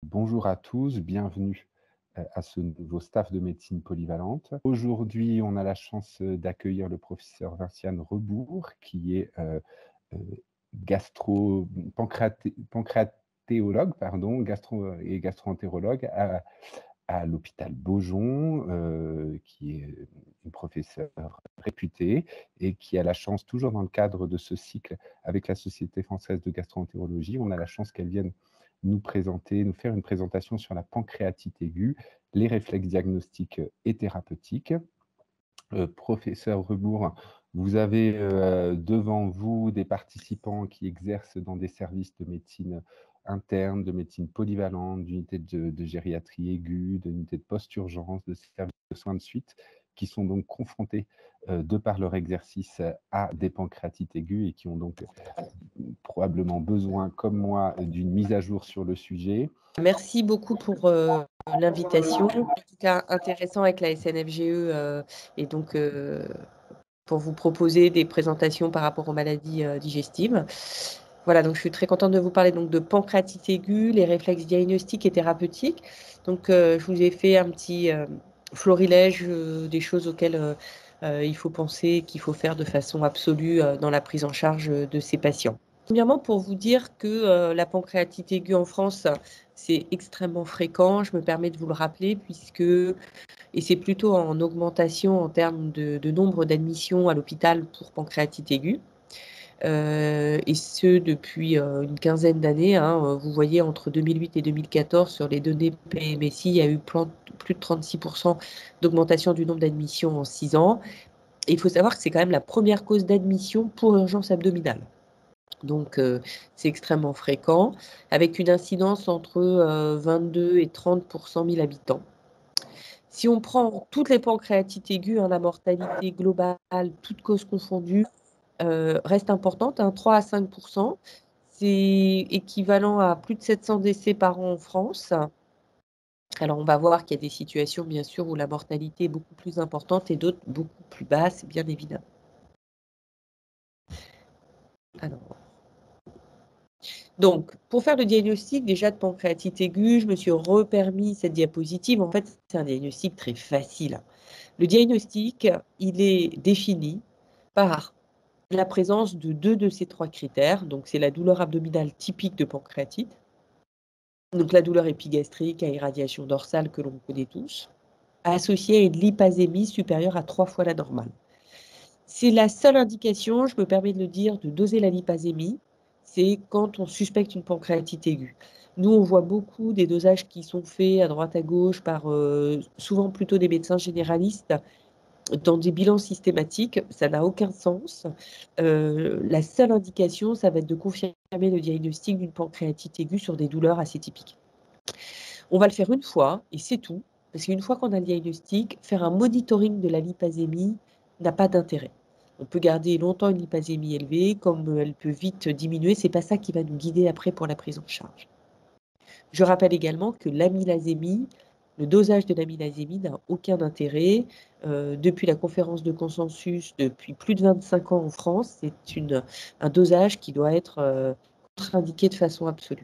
Bonjour à tous, bienvenue à ce nouveau staff de médecine polyvalente. Aujourd'hui, on a la chance d'accueillir le professeur Vinciane Rebourg, qui est euh, gastro, pancratéologue, pardon, et gastro-entérologue à l'hôpital Beaujon, qui est une professeure réputée et qui a la chance, toujours dans le cadre de ce cycle avec la Société française de gastro-entérologie, on a la chance qu'elle vienne nous faire une présentation sur la pancréatite aiguë, les réflexes diagnostiques et thérapeutiques. Professeur Rebourg, vous avez devant vous des participants qui exercent dans des services de médecine interne, de médecine polyvalente, d'unités de gériatrie aiguë, d'unités de post-urgence, de services de soins de suite, qui sont donc confrontés, de par leur exercice, à des pancréatites aiguës et qui ont donc probablement besoin, comme moi, d'une mise à jour sur le sujet. Merci beaucoup pour l'invitation. En tout cas, intéressant avec la SNFGE et donc pour vous proposer des présentations par rapport aux maladies digestives. Voilà, donc je suis très contente de vous parler donc de pancréatite aiguë, les réflexes diagnostiques et thérapeutiques. Donc je vous ai fait un petit florilège des choses auxquelles il faut penser, qu'il faut faire de façon absolue dans la prise en charge de ces patients. Premièrement, pour vous dire que la pancréatite aiguë en France, c'est extrêmement fréquent. Je me permets de vous le rappeler et c'est plutôt en augmentation en termes de nombre d'admissions à l'hôpital pour pancréatite aiguë. Et ce, depuis une quinzaine d'années. Vous voyez, entre 2008 et 2014, sur les données PMSI, il y a eu plus de 36% d'augmentation du nombre d'admissions en 6 ans. Et il faut savoir que c'est quand même la première cause d'admission pour urgence abdominale. Donc, c'est extrêmement fréquent, avec une incidence entre 22 et 30 pour 100 000 habitants. Si on prend toutes les pancréatites aiguës, la mortalité globale, toutes causes confondues, reste importante, 3 à 5%. C'est équivalent à plus de 700 décès par an en France. Alors, on va voir qu'il y a des situations, bien sûr, où la mortalité est beaucoup plus importante et d'autres beaucoup plus basse, bien évidemment. Alors, donc, pour faire le diagnostic déjà de pancréatite aiguë, je me suis repermis cette diapositive. En fait, c'est un diagnostic très facile. Le diagnostic, il est défini par la présence de 2 de ces 3 critères. Donc, c'est la douleur abdominale typique de pancréatite. Donc, la douleur épigastrique à irradiation dorsale que l'on connaît tous, associée à une lipasémie supérieure à 3 fois la normale. C'est la seule indication, je me permets de le dire, de doser la lipasémie, c'est quand on suspecte une pancréatite aiguë. Nous, on voit beaucoup des dosages qui sont faits à droite à gauche par souvent plutôt des médecins généralistes dans des bilans systématiques. Ça n'a aucun sens. La seule indication, ça va être de confirmer le diagnostic d'une pancréatite aiguë sur des douleurs assez typiques. On va le faire une fois et c'est tout, parce qu'une fois qu'on a le diagnostic, faire un monitoring de la lipasémie n'a pas d'intérêt. On peut garder longtemps une lipasémie élevée, comme elle peut vite diminuer, c'est pas ça qui va nous guider après pour la prise en charge. Je rappelle également que l'amylasémie, le dosage de l'amylasémie n'a aucun intérêt. Depuis la conférence de consensus, depuis plus de 25 ans en France, c'est un dosage qui doit être contre-indiqué de façon absolue.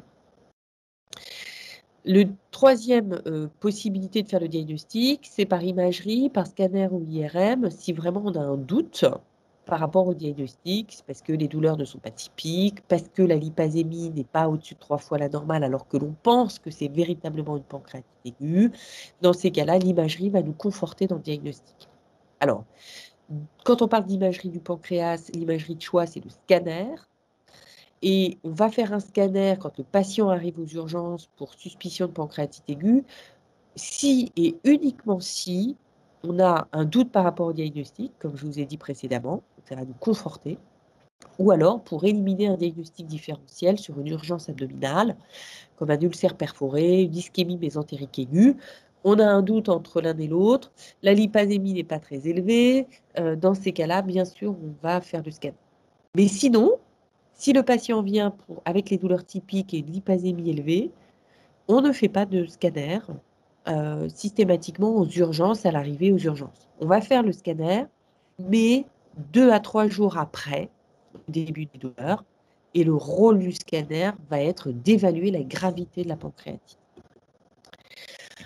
Le troisième possibilité de faire le diagnostic, c'est par imagerie, par scanner ou IRM, si vraiment on a un doute par rapport au diagnostic, c'est parce que les douleurs ne sont pas typiques, parce que la lipasémie n'est pas au-dessus de 3 fois la normale, alors que l'on pense que c'est véritablement une pancréatite aiguë. Dans ces cas-là, l'imagerie va nous conforter dans le diagnostic. Alors, quand on parle d'imagerie du pancréas, l'imagerie de choix, c'est le scanner. Et on va faire un scanner quand le patient arrive aux urgences pour suspicion de pancréatite aiguë, si et uniquement si on a un doute par rapport au diagnostic, comme je vous ai dit précédemment, ça va nous conforter, ou alors pour éliminer un diagnostic différentiel sur une urgence abdominale, comme un ulcère perforé, une ischémie mésentérique aiguë. On a un doute entre l'un et l'autre, la lipasémie n'est pas très élevée, dans ces cas-là, bien sûr, on va faire le scanner. Mais sinon, si le patient vient avec les douleurs typiques et une lipasémie élevée, on ne fait pas de scanner systématiquement aux urgences, à l'arrivée aux urgences. On va faire le scanner, mais 2 à 3 jours après le début des douleurs, et le rôle du scanner va être d'évaluer la gravité de la pancréatite.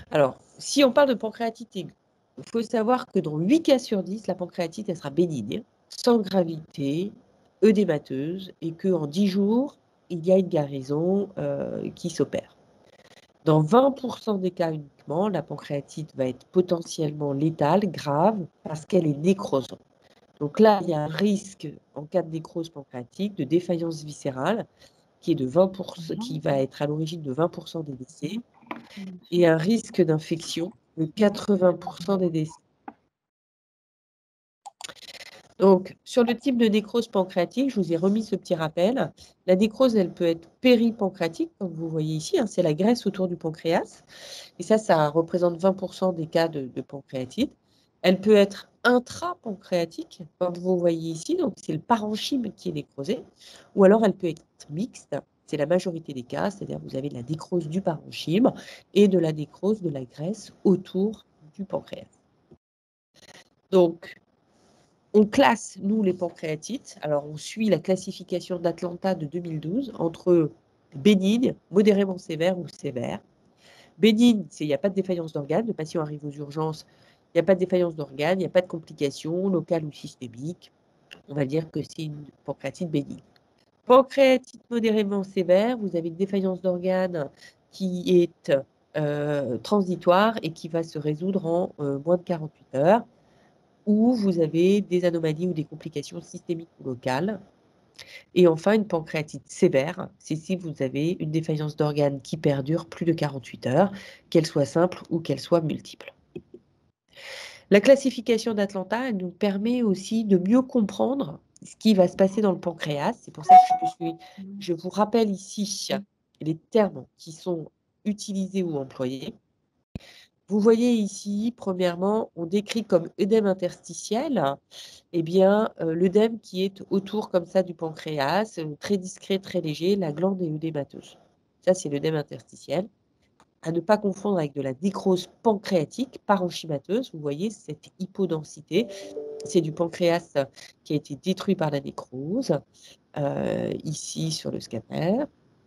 Alors, si on parle de pancréatite aiguë, il faut savoir que dans 8 cas sur 10, la pancréatite, elle sera bénigne, sans gravité, œdémateuse, et qu'en 10 jours, il y a une guérison qui s'opère. Dans 20% des cas uniquement, la pancréatite va être potentiellement létale, grave, parce qu'elle est nécrosante. Donc là, il y a un risque, en cas de nécrose pancréatique, de défaillance viscérale, qui est de 20%, qui va être à l'origine de 20% des décès, et un risque d'infection de 80% des décès. Donc, sur le type de nécrose pancréatique, je vous ai remis ce petit rappel. La nécrose, elle peut être péripancréatique, comme vous voyez ici, hein, c'est la graisse autour du pancréas. Et ça représente 20% des cas de pancréatite. Elle peut être intrapancréatique, comme vous voyez ici, donc c'est le parenchyme qui est nécrosé. Ou alors elle peut être mixte, c'est la majorité des cas, c'est-à-dire vous avez de la nécrose du parenchyme et de la nécrose de la graisse autour du pancréas. Donc, on classe, nous, les pancréatites. Alors, on suit la classification d'Atlanta de 2012 entre bénigne, modérément sévère ou sévère. Bénigne, c'est il n'y a pas de défaillance d'organes. Le patient arrive aux urgences, il n'y a pas de défaillance d'organes, il n'y a pas de complications locales ou systémiques. On va dire que c'est une pancréatite bénigne. Pancréatite modérément sévère, vous avez une défaillance d'organes qui est transitoire et qui va se résoudre en moins de 48 heures. Ou vous avez des anomalies ou des complications systémiques ou locales. Et enfin, une pancréatite sévère, c'est si vous avez une défaillance d'organes qui perdure plus de 48 heures, qu'elle soit simple ou qu'elle soit multiple. La classification d'Atlanta, elle nous permet aussi de mieux comprendre ce qui va se passer dans le pancréas. C'est pour ça que je vous rappelle ici les termes qui sont utilisés ou employés. Vous voyez ici, premièrement, on décrit comme œdème interstitiel, eh bien, l'œdème qui est autour comme ça du pancréas, très discret, très léger, la glande est œdémateuse. Ça, c'est l'œdème interstitiel. À ne pas confondre avec de la nécrose pancréatique, parenchymateuse. Vous voyez cette hypodensité, c'est du pancréas qui a été détruit par la nécrose, ici sur le scanner.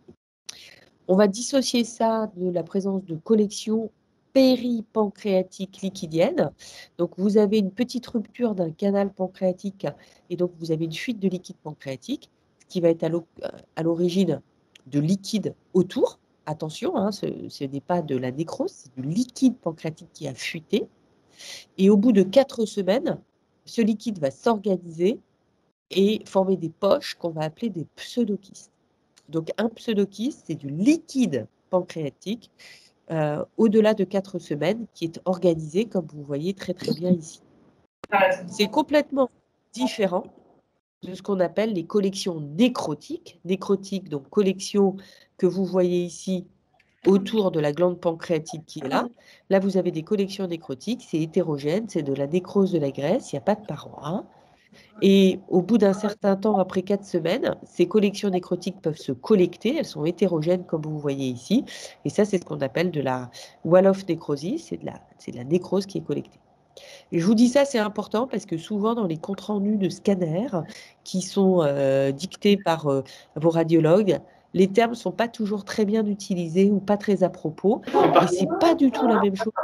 On va dissocier ça de la présence de collections péripancréatique liquidienne. Donc, vous avez une petite rupture d'un canal pancréatique et donc vous avez une fuite de liquide pancréatique, ce qui va être à l'origine de liquide autour. Attention, hein, ce n'est pas de la nécrose, c'est du liquide pancréatique qui a fuité. Et au bout de 4 semaines, ce liquide va s'organiser et former des poches qu'on va appeler des pseudokystes. Donc, un pseudokyste, c'est du liquide pancréatique au-delà de 4 semaines, qui est organisé, comme vous voyez très très bien ici. C'est complètement différent de ce qu'on appelle les collections nécrotiques. Nécrotiques, donc collection que vous voyez ici autour de la glande pancréatique qui est là. Là, vous avez des collections nécrotiques, c'est hétérogène, c'est de la nécrose de la graisse, il n'y a pas de paroi. Et au bout d'un certain temps, après 4 semaines, ces collections nécrotiques peuvent se collecter, elles sont hétérogènes comme vous voyez ici. Et ça, c'est ce qu'on appelle de la wall-off nécrosis, c'est de la nécrose qui est collectée. Et je vous dis ça, c'est important parce que souvent dans les comptes rendus de scanners qui sont dictés par vos radiologues, les termes ne sont pas toujours très bien utilisés ou pas très à propos. Et ce n'est pas du tout la même chose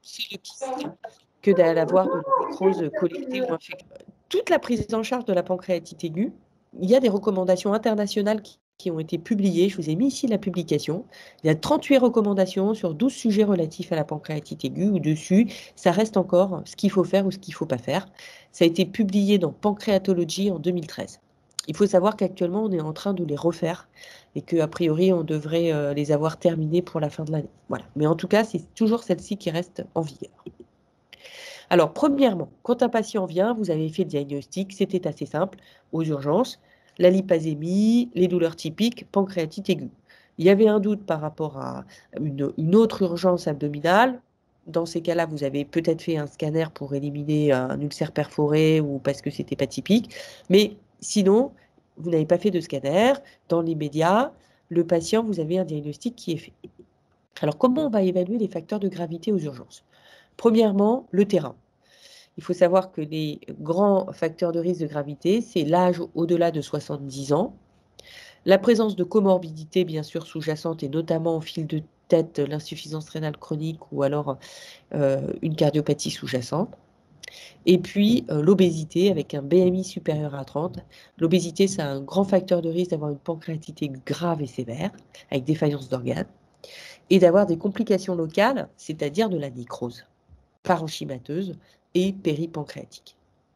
que d'avoir de la nécrose collectée ou infectée. Toute la prise en charge de la pancréatite aiguë, il y a des recommandations internationales qui ont été publiées. Je vous ai mis ici la publication. Il y a 38 recommandations sur 12 sujets relatifs à la pancréatite aiguë, où dessus, ça reste encore ce qu'il faut faire ou ce qu'il ne faut pas faire. Ça a été publié dans Pancreatology en 2013. Il faut savoir qu'actuellement, on est en train de les refaire et qu'a priori, on devrait les avoir terminés pour la fin de l'année. Voilà. Mais en tout cas, c'est toujours celle-ci qui reste en vigueur. Alors, premièrement, quand un patient vient, vous avez fait le diagnostic, c'était assez simple, aux urgences, la lipasémie, les douleurs typiques, pancréatite aiguë. Il y avait un doute par rapport à une autre urgence abdominale. Dans ces cas-là, vous avez peut-être fait un scanner pour éliminer un ulcère perforé ou parce que c'était pas typique. Mais sinon, vous n'avez pas fait de scanner. Dans l'immédiat, le patient, vous avez un diagnostic qui est fait. Alors, comment on va évaluer les facteurs de gravité aux urgences ? Premièrement, le terrain. Il faut savoir que les grands facteurs de risque de gravité, c'est l'âge au-delà de 70 ans, la présence de comorbidités bien sûr sous-jacentes et notamment en fil de peut-être l'insuffisance rénale chronique ou alors une cardiopathie sous-jacente. Et puis l'obésité avec un BMI supérieur à 30. L'obésité, c'est un grand facteur de risque d'avoir une pancréatite aiguë grave et sévère, avec défaillance d'organes, et d'avoir des complications locales, c'est-à-dire de la nécrose parenchymateuse et péripancréatique.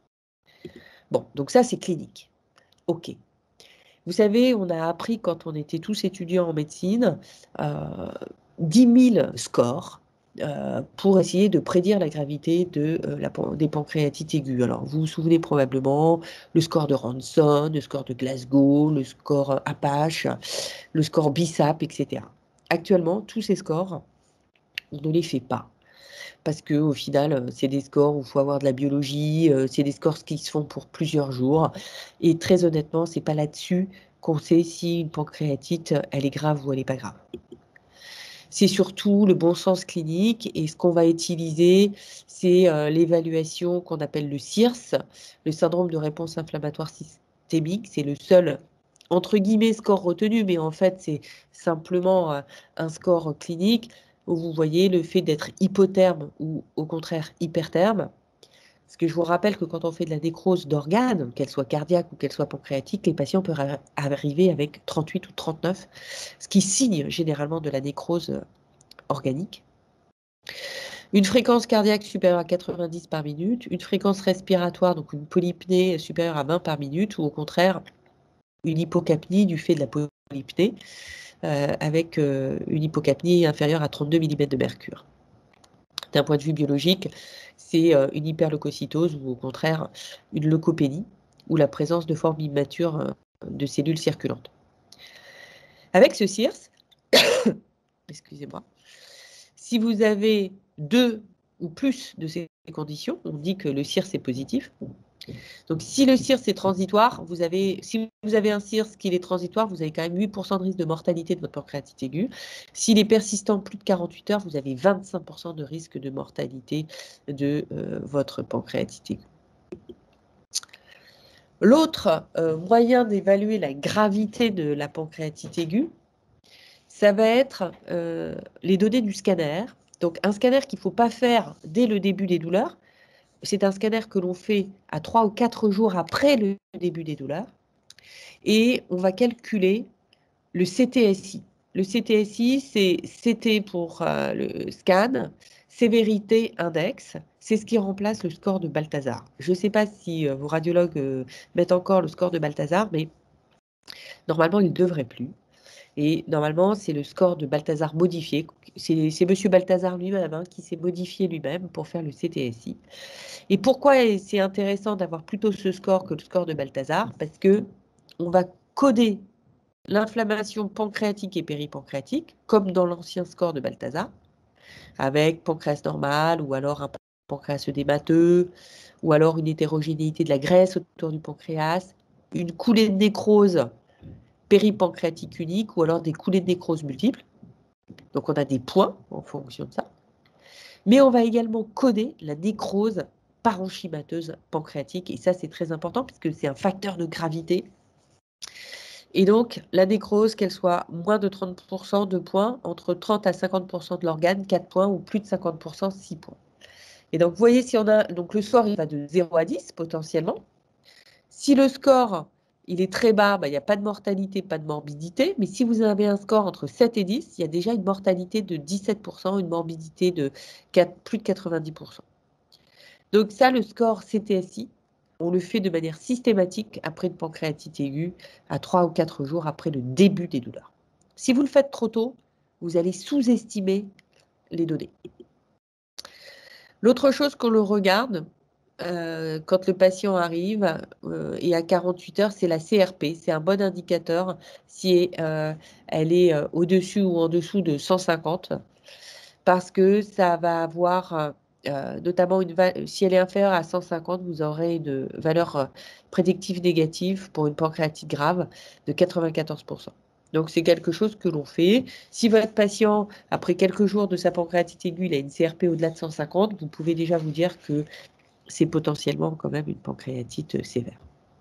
Bon, donc ça, c'est clinique. OK. Vous savez, on a appris quand on était tous étudiants en médecine 10 000 scores pour essayer de prédire la gravité des pancréatites aiguës. Alors, vous vous souvenez probablement le score de Ranson, le score de Glasgow, le score Apache, le score BISAP, etc. Actuellement, tous ces scores, on ne les fait pas. Parce qu'au final, c'est des scores où il faut avoir de la biologie, c'est des scores qui se font pour plusieurs jours. Et très honnêtement, ce n'est pas là-dessus qu'on sait si une pancréatite, elle est grave ou elle n'est pas grave. C'est surtout le bon sens clinique et ce qu'on va utiliser, c'est l'évaluation qu'on appelle le CIRS, le syndrome de réponse inflammatoire systémique. C'est le seul, entre guillemets, score retenu, mais en fait, c'est simplement un score clinique où vous voyez le fait d'être hypotherme ou au contraire hypertherme. Parce que je vous rappelle que quand on fait de la nécrose d'organes, qu'elle soit cardiaque ou qu'elle soit pancréatique, les patients peuvent arriver avec 38 ou 39, ce qui signe généralement de la nécrose organique. Une fréquence cardiaque supérieure à 90 par minute, une fréquence respiratoire, donc une polypnée supérieure à 20 par minute, ou au contraire, une hypocapnie du fait de la polypnée, avec une hypocapnie inférieure à 32 mm de mercure. D'un point de vue biologique, c'est une hyperleucocytose ou au contraire une leucopénie ou la présence de formes immatures de cellules circulantes. Avec ce CIRS, excusez-moi, si vous avez 2 ou plus de ces conditions, on dit que le CIRS est positif. Donc si le CIRS est transitoire, si vous avez un CIRS qui est transitoire, vous avez quand même 8% de risque de mortalité de votre pancréatite aiguë. S'il est persistant plus de 48 heures, vous avez 25% de risque de mortalité de votre pancréatite aiguë. L'autre moyen d'évaluer la gravité de la pancréatite aiguë, ça va être les données du scanner. Donc un scanner qu'il ne faut pas faire dès le début des douleurs. C'est un scanner que l'on fait à 3 ou 4 jours après le début des douleurs. Et on va calculer le CTSI. Le CTSI, c'est CT pour le scan, sévérité index. C'est ce qui remplace le score de Balthazar. Je ne sais pas si vos radiologues mettent encore le score de Balthazar, mais normalement, il ne devrait plus. Et normalement, c'est le score de Balthazar modifié. C'est M. Balthazar lui-même qui s'est modifié lui-même pour faire le CTSI. Et pourquoi c'est intéressant d'avoir plutôt ce score que le score de Balthazar? Parce qu'on va coder l'inflammation pancréatique et péripancréatique, comme dans l'ancien score de Balthazar, avec pancréas normal, ou alors un pancréas œdémateux, ou alors une hétérogénéité de la graisse autour du pancréas, une coulée de nécrose péripancréatique unique, ou alors des coulées de nécrose multiples. Donc on a des points en fonction de ça. Mais on va également coder la nécrose parenchymateuse pancréatique, et ça c'est très important puisque c'est un facteur de gravité. Et donc la nécrose, qu'elle soit moins de 30%, 2 points, entre 30 à 50% de l'organe, 4 points, ou plus de 50%, 6 points. Et donc vous voyez, si on a, donc le score il va de 0 à 10 potentiellement. Si le score il est très bas, il n'y a pas de mortalité, pas de morbidité. Mais si vous avez un score entre 7 et 10, il y a déjà une mortalité de 17%, une morbidité de plus de 90%. Donc ça, le score CTSI, on le fait de manière systématique après une pancréatite aiguë à 3 ou 4 jours après le début des douleurs. Si vous le faites trop tôt, vous allez sous-estimer les données. L'autre chose qu'on le regarde, quand le patient arrive et à 48 heures, c'est la CRP. C'est un bon indicateur si elle est au-dessus ou en dessous de 150, parce que ça va avoir notamment si elle est inférieure à 150, vous aurez une valeur prédictive négative pour une pancréatite grave de 94%. Donc c'est quelque chose que l'on fait. Si votre patient, après quelques jours de sa pancréatite aiguë, il a une CRP au-delà de 150, vous pouvez déjà vous dire que c'est potentiellement quand même une pancréatite sévère.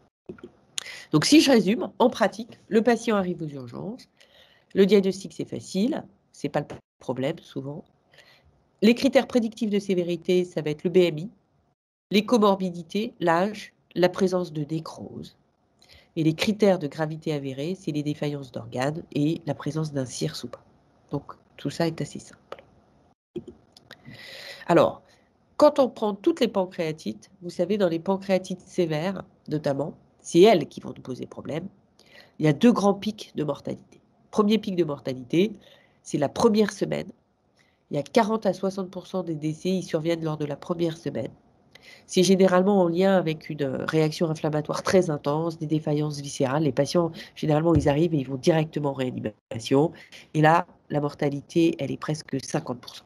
Donc si je résume, en pratique, le patient arrive aux urgences, le diagnostic c'est facile, c'est pas le problème souvent. Les critères prédictifs de sévérité, ça va être le BMI, les comorbidités, l'âge, la présence de nécrose. Et les critères de gravité avérés, c'est les défaillances d'organes et la présence d'un cirrhe ou pas. Donc, tout ça est assez simple. Alors, quand on prend toutes les pancréatites, vous savez, dans les pancréatites sévères, notamment, c'est elles qui vont nous poser problème. Il y a 2 grands pics de mortalité. Premier pic de mortalité, c'est la première semaine. Il y a 40 à 60% des décès, ils surviennent lors de la première semaine. C'est généralement en lien avec une réaction inflammatoire très intense, des défaillances viscérales. Les patients, généralement, ils arrivent et ils vont directement en réanimation. Et là, la mortalité, elle est presque 50%.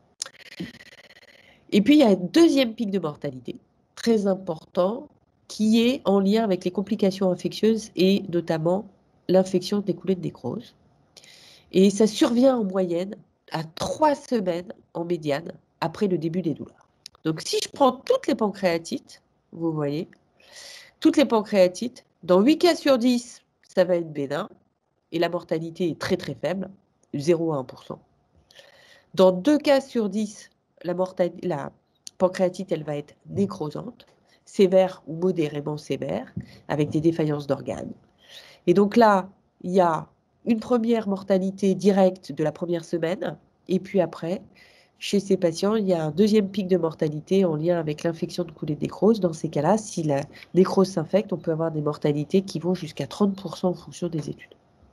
Et puis, il y a un deuxième pic de mortalité, très important, qui est en lien avec les complications infectieuses et notamment l'infection découlée de nécrose. Et ça survient en moyenne à 3 semaines en médiane après le début des douleurs. Donc, si je prends toutes les pancréatites, vous voyez, toutes les pancréatites, dans 8 cas sur 10, ça va être bénin et la mortalité est très très faible, 0 à 1%. Dans 2 cas sur 10, la pancréatite, elle va être nécrosante, sévère ou modérément sévère, avec des défaillances d'organes. Et donc là, il y a une première mortalité directe de la première semaine, et puis après, chez ces patients, il y a un deuxième pic de mortalité en lien avec l'infection de coulée de nécrose. Dans ces cas-là, si la nécrose s'infecte, on peut avoir des mortalités qui vont jusqu'à 30% en fonction des études.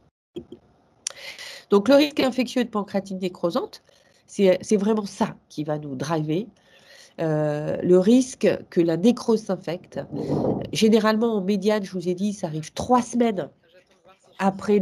Donc le risque infectieux de pancréatite nécrosante, c'est vraiment ça qui va nous driver. Le risque que la nécrose s'infecte. Généralement, en médiane, je vous ai dit, ça arrive 3 semaines après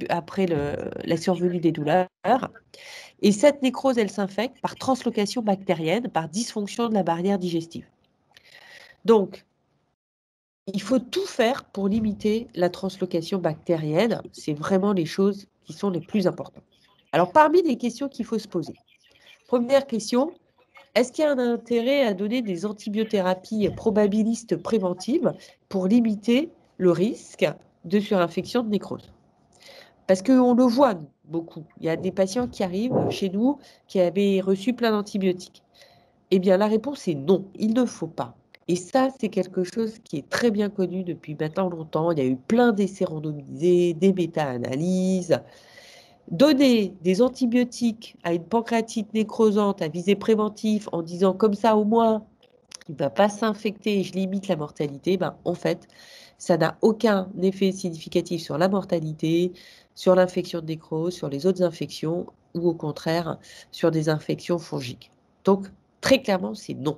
la survenue des douleurs. Et cette nécrose, elle s'infecte par translocation bactérienne, par dysfonction de la barrière digestive. Donc, il faut tout faire pour limiter la translocation bactérienne. C'est vraiment les choses qui sont les plus importantes. Alors, parmi les questions qu'il faut se poser. Première question, est-ce qu'il y a un intérêt à donner des antibiothérapies probabilistes préventives pour limiter le risque de surinfection de nécrose? Parce qu'on le voit beaucoup. Il y a des patients qui arrivent chez nous qui avaient reçu plein d'antibiotiques. Eh bien, la réponse est non, il ne faut pas. Et ça, c'est quelque chose qui est très bien connu depuis maintenant longtemps. Il y a eu plein d'essais randomisés, des méta-analyses. Donner des antibiotiques à une pancréatite nécrosante à visée préventive en disant comme ça au moins il ne va pas s'infecter et je limite la mortalité, ben, en fait, ça n'a aucun effet significatif sur la mortalité, sur l'infection de nécrose, sur les autres infections ou au contraire sur des infections fongiques. Donc, très clairement, c'est non.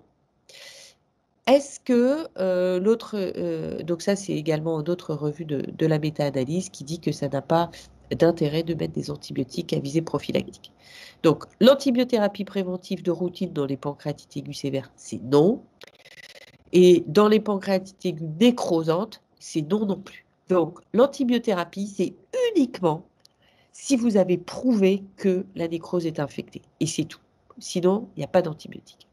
Est-ce que donc ça c'est également d'autres revues de la méta-analyse qui dit que ça n'a pas d'intérêt de mettre des antibiotiques à visée prophylactique. Donc l'antibiothérapie préventive de routine dans les pancréatites aiguës sévères, c'est non. Et dans les pancréatites aiguës nécrosantes, c'est non non plus. Donc l'antibiothérapie, c'est uniquement si vous avez prouvé que la nécrose est infectée. Et c'est tout. Sinon, il n'y a pas d'antibiotique.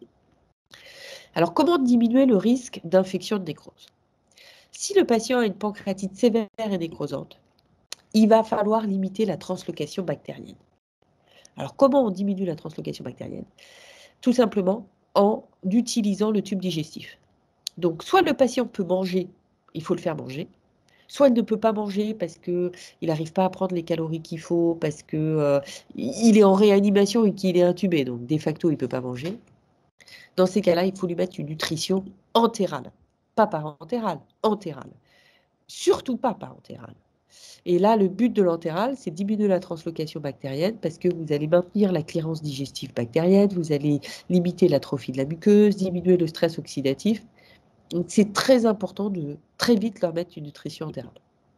Alors, comment diminuer le risque d'infection de nécrose? Si le patient a une pancréatite sévère et nécrosante, il va falloir limiter la translocation bactérienne. Alors, comment on diminue la translocation bactérienne? Tout simplement en utilisant le tube digestif. Donc, soit le patient peut manger, il faut le faire manger, soit il ne peut pas manger parce qu'il n'arrive pas à prendre les calories qu'il faut, parce qu'il est en réanimation et qu'il est intubé, donc de facto, il ne peut pas manger. Dans ces cas-là, il faut lui mettre une nutrition entérale. Pas parentérale, entérale. Surtout pas parentérale. Et là, le but de l'entéral, c'est diminuer la translocation bactérienne parce que vous allez maintenir la clairance digestive bactérienne, vous allez limiter l'atrophie de la muqueuse, diminuer le stress oxydatif. Donc, c'est très important de très vite leur mettre une nutrition entérale.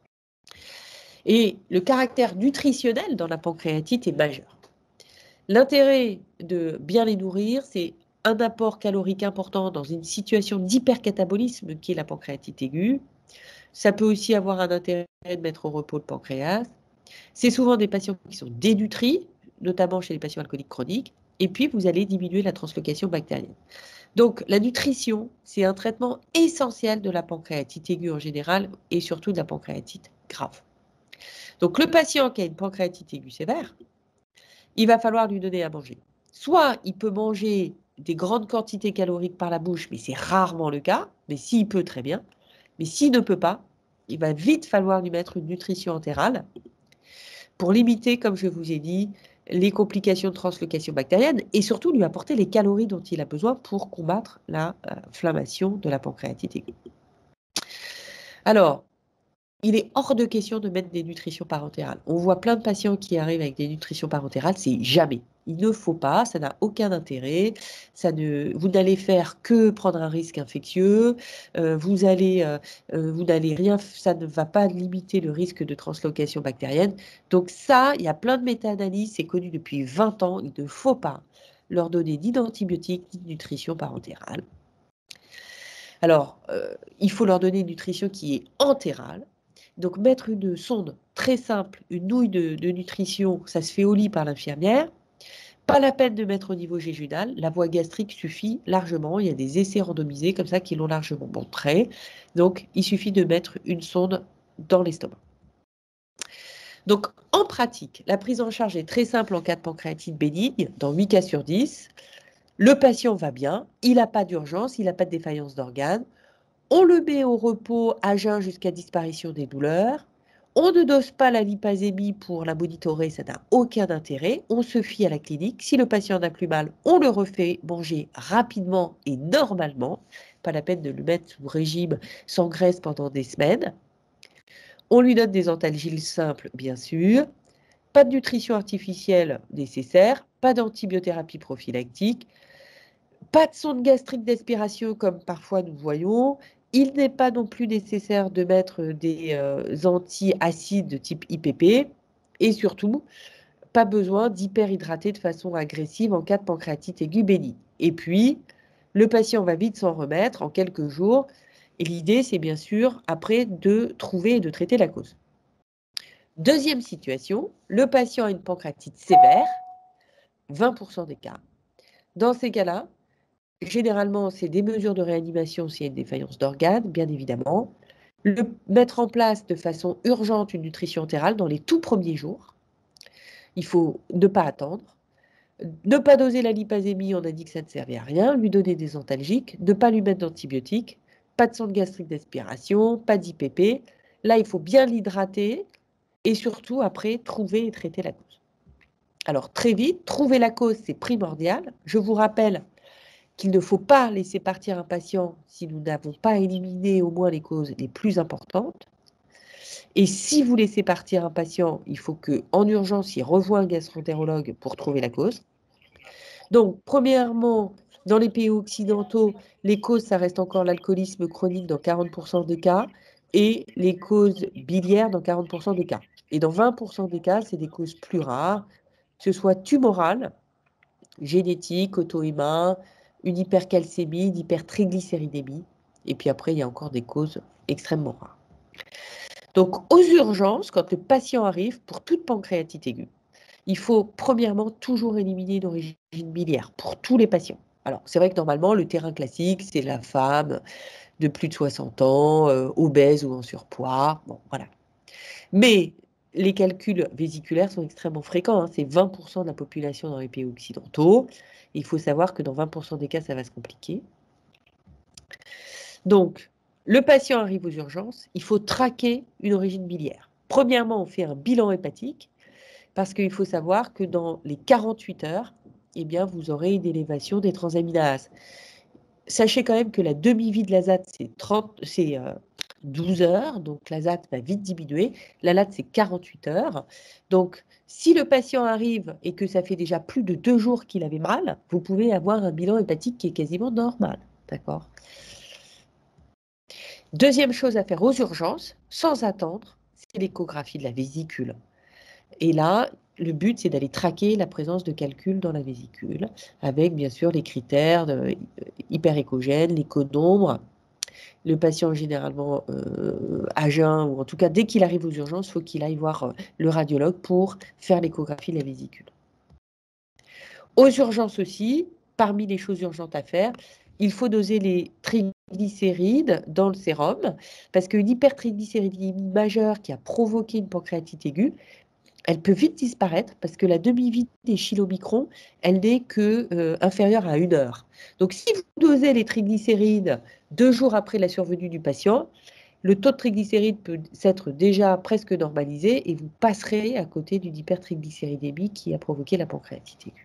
Et le caractère nutritionnel dans la pancréatite est majeur. L'intérêt de bien les nourrir, c'est un apport calorique important dans une situation d'hypercatabolisme qui est la pancréatite aiguë. Ça peut aussi avoir un intérêt de mettre au repos le pancréas. C'est souvent des patients qui sont dénutris, notamment chez les patients alcooliques chroniques. Et puis, vous allez diminuer la translocation bactérienne. Donc, la nutrition, c'est un traitement essentiel de la pancréatite aiguë en général et surtout de la pancréatite grave. Donc, le patient qui a une pancréatite aiguë sévère, il va falloir lui donner à manger. Soit il peut manger des grandes quantités caloriques par la bouche, mais c'est rarement le cas, mais s'il peut, très bien. Mais s'il ne peut pas, il va vite falloir lui mettre une nutrition entérale pour limiter, comme je vous ai dit, les complications de translocation bactérienne et surtout lui apporter les calories dont il a besoin pour combattre l'inflammation de la pancréatite aiguë. Alors, il est hors de question de mettre des nutritions parentérales. On voit plein de patients qui arrivent avec des nutritions parentérales, c'est jamais. Il ne faut pas, ça n'a aucun intérêt. Vous n'allez faire que prendre un risque infectieux. Vous n'allez rien, ça ne va pas limiter le risque de translocation bactérienne. Donc ça, il y a plein de méta-analyses, c'est connu depuis 20 ans. Il ne faut pas leur donner ni d'antibiotiques ni de nutrition parentérale. Alors, il faut leur donner une nutrition qui est entérale. Donc, mettre une sonde très simple, une nouille de nutrition, ça se fait au lit par l'infirmière. Pas la peine de mettre au niveau jejunal. La voie gastrique suffit largement. Il y a des essais randomisés comme ça qui l'ont largement montré. Donc, il suffit de mettre une sonde dans l'estomac. Donc, en pratique, la prise en charge est très simple en cas de pancréatite bénigne, dans 8 cas sur 10. Le patient va bien, il n'a pas d'urgence, il n'a pas de défaillance d'organes. On le met au repos à jeun jusqu'à disparition des douleurs. On ne dose pas la lipasémie pour la monitorer, ça n'a aucun intérêt. On se fie à la clinique. Si le patient n'a plus mal, on le refait manger rapidement et normalement. Pas la peine de le mettre sous régime sans graisse pendant des semaines. On lui donne des antalgiques simples, bien sûr. Pas de nutrition artificielle nécessaire. Pas d'antibiothérapie prophylactique. Pas de sonde gastrique d'aspiration comme parfois nous voyons. Il n'est pas non plus nécessaire de mettre des anti-acides de type IPP. Et surtout, pas besoin d'hyperhydrater de façon agressive en cas de pancréatite aiguë bénigne. Et puis, le patient va vite s'en remettre en quelques jours. Et l'idée, c'est bien sûr, après, de trouver et de traiter la cause. Deuxième situation, le patient a une pancréatite sévère, 20% des cas. Dans ces cas-là, généralement, c'est des mesures de réanimation s'il y a une défaillance d'organes, bien évidemment. Mettre en place de façon urgente une nutrition entérale dans les tout premiers jours. Il faut ne pas attendre. Ne pas doser la lipasémie, on a dit que ça ne servait à rien. Lui donner des antalgiques, ne pas lui mettre d'antibiotiques, pas de sonde gastrique d'aspiration, pas d'IPP. Là, il faut bien l'hydrater et surtout, après, trouver et traiter la cause. Alors, très vite, trouver la cause, c'est primordial. Je vous rappelle qu'il ne faut pas laisser partir un patient si nous n'avons pas éliminé au moins les causes les plus importantes. Et si vous laissez partir un patient, il faut qu'en urgence, il revoie un gastroentérologue pour trouver la cause. Donc, premièrement, dans les pays occidentaux, les causes, ça reste encore l'alcoolisme chronique dans 40% des cas et les causes biliaires dans 40% des cas. Et dans 20% des cas, c'est des causes plus rares, que ce soit tumorales, génétique, auto-immun, une hypercalcémie, une hypertriglycéridémie. Et puis après, il y a encore des causes extrêmement rares. Donc, aux urgences, quand le patient arrive pour toute pancréatite aiguë, il faut premièrement toujours éliminer une origine biliaire pour tous les patients. Alors, c'est vrai que normalement, le terrain classique, c'est la femme de plus de 60 ans, obèse ou en surpoids. Bon, voilà. Mais les calculs vésiculaires sont extrêmement fréquents. C'est 20% de la population dans les pays occidentaux. Il faut savoir que dans 20% des cas, ça va se compliquer. Donc, le patient arrive aux urgences. Il faut traquer une origine biliaire. Premièrement, on fait un bilan hépatique parce qu'il faut savoir que dans les 48 heures, eh bien, vous aurez une élévation des transaminases. Sachez quand même que la demi-vie de l'azate, c'est 12 heures, donc l'azate va vite diminuer. La LAT, c'est 48 heures. Donc, si le patient arrive et que ça fait déjà plus de 2 jours qu'il avait mal, vous pouvez avoir un bilan hépatique qui est quasiment normal. D'accord ? Deuxième chose à faire aux urgences, sans attendre, c'est l'échographie de la vésicule. Et là, le but, c'est d'aller traquer la présence de calculs dans la vésicule, avec bien sûr les critères hyperéchogènes, l'écho d'ombre. Le patient généralement à jeun, ou en tout cas dès qu'il arrive aux urgences, il faut qu'il aille voir le radiologue pour faire l'échographie de la vésicule. Aux urgences aussi, parmi les choses urgentes à faire, il faut doser les triglycérides dans le sérum, parce qu'une hypertriglycéridémie majeure qui a provoqué une pancréatite aiguë, elle peut vite disparaître parce que la demi-vie des chylomicrons, elle n'est que inférieure à 1 heure. Donc, si vous dosez les triglycérides 2 jours après la survenue du patient, le taux de triglycérides peut s'être déjà presque normalisé et vous passerez à côté d'une hypertriglycéridémie qui a provoqué la pancréatite aiguë.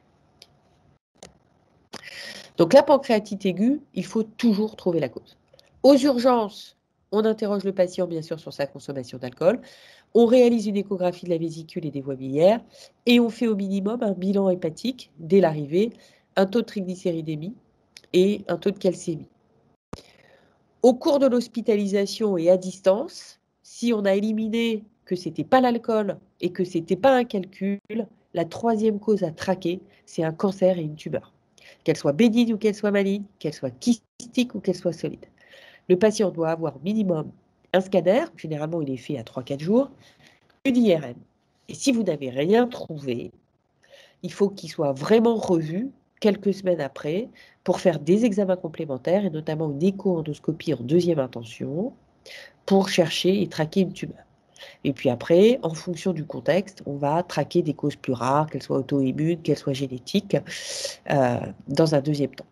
Donc, la pancréatite aiguë, il faut toujours trouver la cause. Aux urgences, on interroge le patient, bien sûr, sur sa consommation d'alcool. On réalise une échographie de la vésicule et des voies biliaires et on fait au minimum un bilan hépatique dès l'arrivée, un taux de triglycéridémie et un taux de calcémie. Au cours de l'hospitalisation et à distance, si on a éliminé que ce n'était pas l'alcool et que ce n'était pas un calcul, la troisième cause à traquer, c'est un cancer et une tumeur. Qu'elle soit bénigne ou qu'elle soit maligne, qu'elle soit kystique ou qu'elle soit solide. Le patient doit avoir minimum un scanner, généralement il est fait à 3-4 jours, une IRM. Et si vous n'avez rien trouvé, il faut qu'il soit vraiment revu quelques semaines après pour faire des examens complémentaires et notamment une écho-endoscopie en deuxième intention pour chercher et traquer une tumeur. Et puis après, en fonction du contexte, on va traquer des causes plus rares, qu'elles soient auto-immunes, qu'elles soient génétiques, dans un deuxième temps.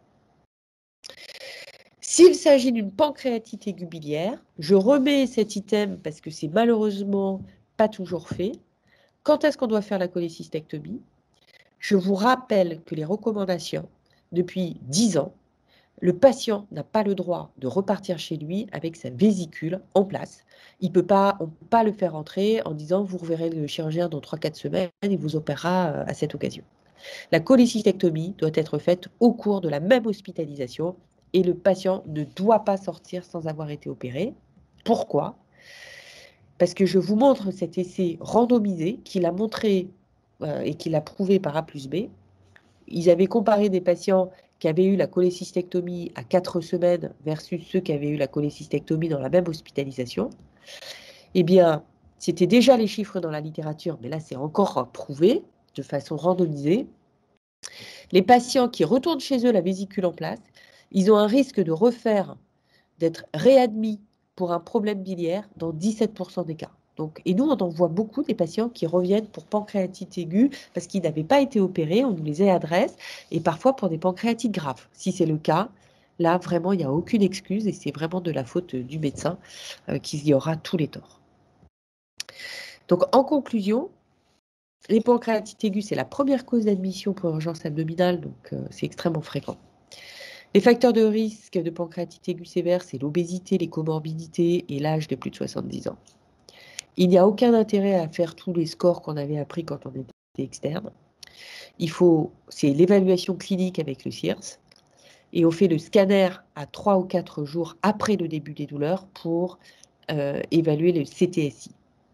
S'il s'agit d'une pancréatite aiguë biliaire, je remets cet item parce que c'est malheureusement pas toujours fait. Quand est-ce qu'on doit faire la cholécystectomie? Je vous rappelle que les recommandations, depuis 10 ans, le patient n'a pas le droit de repartir chez lui avec sa vésicule en place. On ne peut pas le faire entrer en disant vous reverrez le chirurgien dans 3-4 semaines et il vous opérera à cette occasion. La cholécystectomie doit être faite au cours de la même hospitalisation et le patient ne doit pas sortir sans avoir été opéré. Pourquoi? Parce que je vous montre cet essai randomisé qu'il a montré et qu'il a prouvé par A plus B. Ils avaient comparé des patients qui avaient eu la cholécystectomie à 4 semaines versus ceux qui avaient eu la cholécystectomie dans la même hospitalisation. Eh bien, c'était déjà les chiffres dans la littérature, mais là, c'est encore prouvé de façon randomisée. Les patients qui retournent chez eux la vésicule en place, ils ont un risque de refaire, d'être réadmis pour un problème biliaire dans 17% des cas. Donc, et nous, on en voit beaucoup des patients qui reviennent pour pancréatite aiguë parce qu'ils n'avaient pas été opérés, on nous les adresse, et parfois pour des pancréatites graves. Si c'est le cas, là, vraiment, il n'y a aucune excuse et c'est vraiment de la faute du médecin qui y aura tous les torts. Donc, en conclusion, les pancréatites aiguës, c'est la première cause d'admission pour urgence abdominale, donc c'est extrêmement fréquent. Les facteurs de risque de pancréatite aiguë sévère, c'est l'obésité, les comorbidités et l'âge de plus de 70 ans. Il n'y a aucun intérêt à faire tous les scores qu'on avait appris quand on était externe. C'est l'évaluation clinique avec le CIRS et on fait le scanner à 3 ou 4 jours après le début des douleurs pour évaluer le CTSI.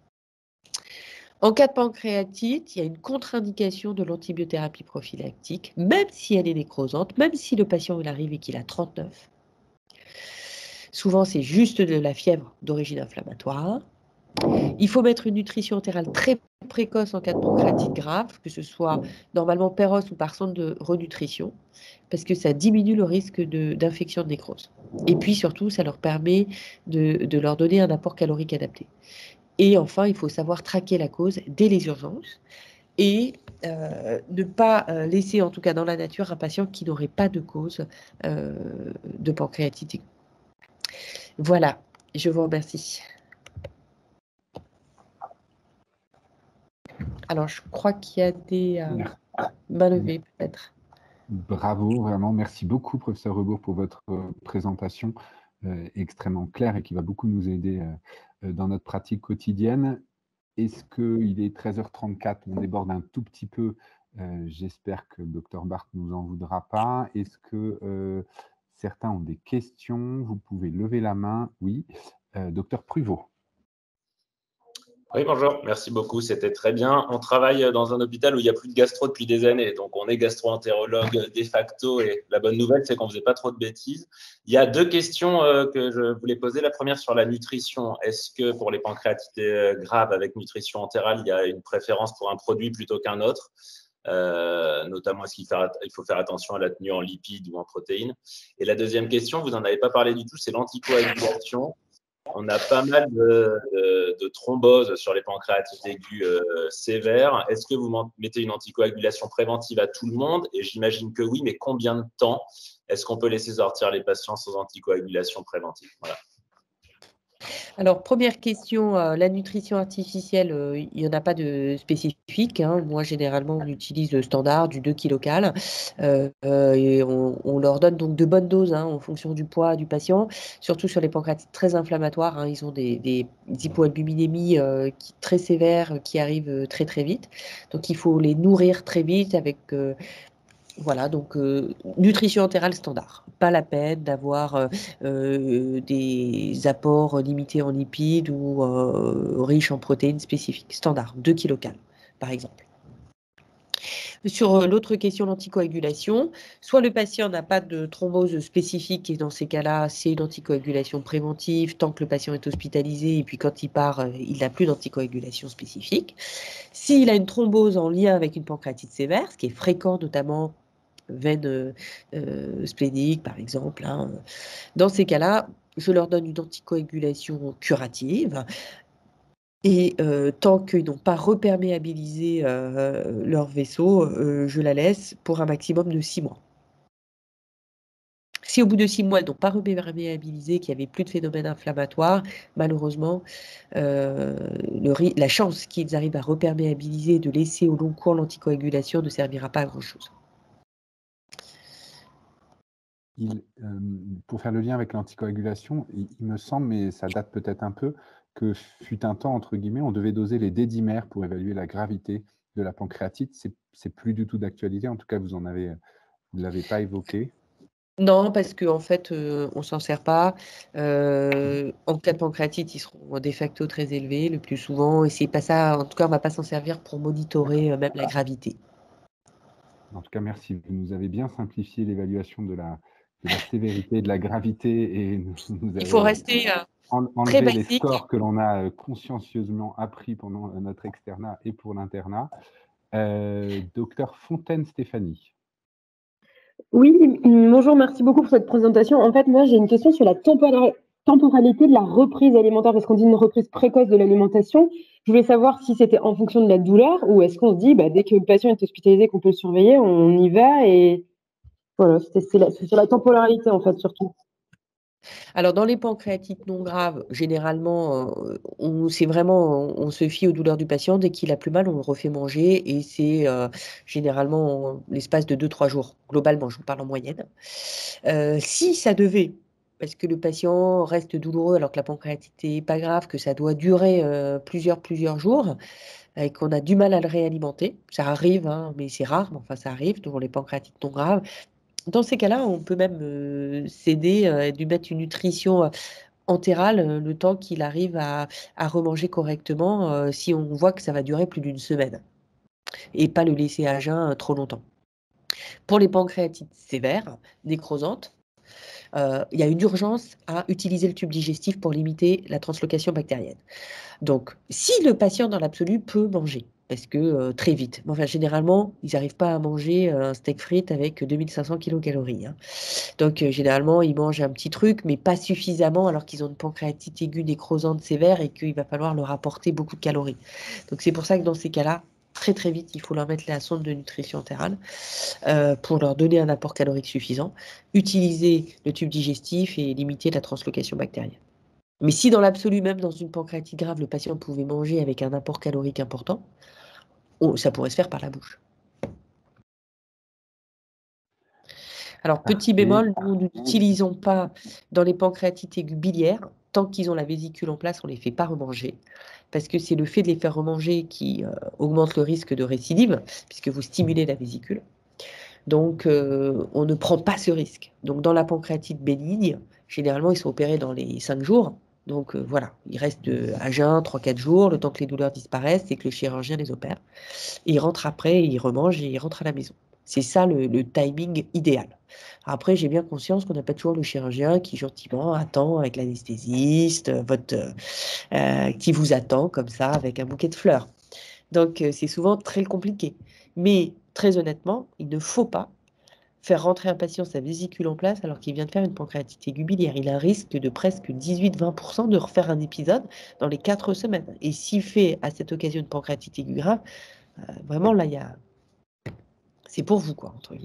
En cas de pancréatite, il y a une contre-indication de l'antibiothérapie prophylactique, même si elle est nécrosante, même si le patient arrive et qu'il a 39. Souvent, c'est juste de la fièvre d'origine inflammatoire. Il faut mettre une nutrition entérale très précoce en cas de pancréatite grave, que ce soit normalement péros ou par sonde de renutrition, parce que ça diminue le risque d'infection de nécrose. Et puis surtout, ça leur permet de leur donner un apport calorique adapté. Et enfin, il faut savoir traquer la cause dès les urgences et ne pas laisser, en tout cas dans la nature, un patient qui n'aurait pas de cause de pancréatite. Voilà, je vous remercie. Alors, je crois qu'il y a des mains levées, peut-être. Bravo, vraiment. Merci beaucoup, professeur Rebourg, pour votre présentation extrêmement claire et qui va beaucoup nous aider dans notre pratique quotidienne. Est-ce qu'il est 13h34, on déborde un tout petit peu. J'espère que le docteur Barthes ne nous en voudra pas. Est-ce que certains ont des questions? Vous pouvez lever la main. Oui. Docteur Pruvot. Oui, bonjour, merci beaucoup, c'était très bien. On travaille dans un hôpital où il n'y a plus de gastro depuis des années, donc on est gastro-entérologue de facto et la bonne nouvelle, c'est qu'on ne faisait pas trop de bêtises. Il y a 2 questions que je voulais poser. La première sur la nutrition. Est-ce que pour les pancréatités graves avec nutrition entérale, il y a une préférence pour un produit plutôt qu'un autre? Notamment, est-ce qu'il faut faire attention à la tenue en lipides ou en protéines? Et la deuxième question, vous n'en avez pas parlé du tout, c'est l'anticoagulation. On a pas mal de thromboses sur les pancréatites aiguës sévères. Est-ce que vous mettez une anticoagulation préventive à tout le monde? Et j'imagine que oui, mais combien de temps est-ce qu'on peut laisser sortir les patients sans anticoagulation préventive? Voilà. Alors, première question, la nutrition artificielle, il n'y en a pas de spécifique, hein. Moi, généralement, on utilise le standard du 2 kcal. Et on leur donne donc de bonnes doses, hein, en fonction du poids du patient, surtout sur les pancréatites très inflammatoires, hein. Ils ont des hypoalbuminémies très sévères qui arrivent très très vite. Donc, il faut les nourrir très vite avec voilà, donc nutrition entérale standard. Pas la peine d'avoir des apports limités en lipides ou riches en protéines spécifiques. Standard, 2 kcal, par exemple. Sur l'autre question, l'anticoagulation, soit le patient n'a pas de thrombose spécifique et dans ces cas-là, c'est une anticoagulation préventive tant que le patient est hospitalisé et puis quand il part, il n'a plus d'anticoagulation spécifique. S'il a une thrombose en lien avec une pancréatite sévère, ce qui est fréquent notamment veine splénique, par exemple, hein. Dans ces cas-là, je leur donne une anticoagulation curative et tant qu'ils n'ont pas reperméabilisé leur vaisseau, je la laisse pour un maximum de 6 mois. Si au bout de 6 mois, elles n'ont pas reperméabilisé, qu'il n'y avait plus de phénomène inflammatoire, malheureusement, la chance qu'ils arrivent à reperméabiliser et de laisser au long cours l'anticoagulation ne servira pas à grand-chose. Pour faire le lien avec l'anticoagulation, il me semble, mais ça date peut-être un peu, que fut un temps, entre guillemets, on devait doser les dédimères pour évaluer la gravité de la pancréatite. C'est plus du tout d'actualité, en tout cas, vous ne l'avez pas évoqué. Non, parce qu'en fait, on ne s'en sert pas. En cas de pancréatite, ils seront de facto très élevés le plus souvent. Et c'est pas ça, en tout cas, on ne va pas s'en servir pour monitorer même la gravité. En tout cas, merci. Vous nous avez bien simplifié l'évaluation de la sévérité, de la gravité, et nous Il faut avez rester très enlevé les basique. scores que l'on a consciencieusement appris pendant notre externat et pour l'internat. Docteur Fontaine-Stéphanie. Oui, bonjour, merci beaucoup pour cette présentation. En fait, moi, j'ai une question sur la temporalité de la reprise alimentaire, parce qu'on dit une reprise précoce de l'alimentation. Je voulais savoir si c'était en fonction de la douleur ou est-ce qu'on se dit, dès que le patient est hospitalisé, qu'on peut le surveiller, on y va. Et voilà, c'est sur la temporalité, en fait, surtout. Alors, dans les pancréatites non graves, généralement, on se fie aux douleurs du patient. Dès qu'il a plus mal, on le refait manger et c'est généralement l'espace de 2-3 jours. Globalement, je vous parle en moyenne. Si ça devait, parce que le patient reste douloureux alors que la pancréatite n'est pas grave, que ça doit durer plusieurs jours et qu'on a du mal à le réalimenter, ça arrive, hein, mais c'est rare, mais enfin ça arrive pour les pancréatites non graves. Dans ces cas-là, on peut même s'aider et lui mettre une nutrition entérale le temps qu'il arrive à remanger correctement si on voit que ça va durer plus d'une semaine et pas le laisser à jeun trop longtemps. Pour les pancréatites sévères, nécrosantes, il y a une urgence à utiliser le tube digestif pour limiter la translocation bactérienne. Donc, si le patient dans l'absolu peut manger, parce que très vite, enfin, généralement, ils n'arrivent pas à manger un steak frites avec 2500 kilocalories, hein. Donc, généralement, ils mangent un petit truc, mais pas suffisamment, alors qu'ils ont une pancréatite aiguë nécrosante sévère et qu'il va falloir leur apporter beaucoup de calories. Donc, c'est pour ça que dans ces cas-là, très vite, il faut leur mettre la sonde de nutrition entérale pour leur donner un apport calorique suffisant, utiliser le tube digestif et limiter la translocation bactérienne. Mais si dans l'absolu, même dans une pancréatite grave, le patient pouvait manger avec un apport calorique important, ça pourrait se faire par la bouche. Alors, petit bémol, nous n'utilisons pas dans les pancréatites aiguës biliaires, tant qu'ils ont la vésicule en place, on ne les fait pas remanger, parce que c'est le fait de les faire remanger qui augmente le risque de récidive, puisque vous stimulez la vésicule. Donc, on ne prend pas ce risque. Donc, dans la pancréatite bénigne, généralement, ils sont opérés dans les 5 jours. Donc, voilà, ils restent à jeun 3-4 jours, le temps que les douleurs disparaissent et que le chirurgien les opère. Et ils rentrent après, ils remangent et ils rentrent à la maison. C'est ça le timing idéal. Après, j'ai bien conscience qu'on n'a pas toujours le chirurgien qui gentiment attend avec l'anesthésiste, qui vous attend comme ça avec un bouquet de fleurs. Donc, c'est souvent très compliqué. Mais très honnêtement, il ne faut pas faire rentrer un patient sa vésicule en place alors qu'il vient de faire une pancréatite aiguë biliaire. Il a un risque de presque 18-20% de refaire un épisode dans les 4 semaines. Et s'il fait à cette occasion une pancréatite aiguë grave, vraiment là, c'est pour vous, quoi, entre guillemets.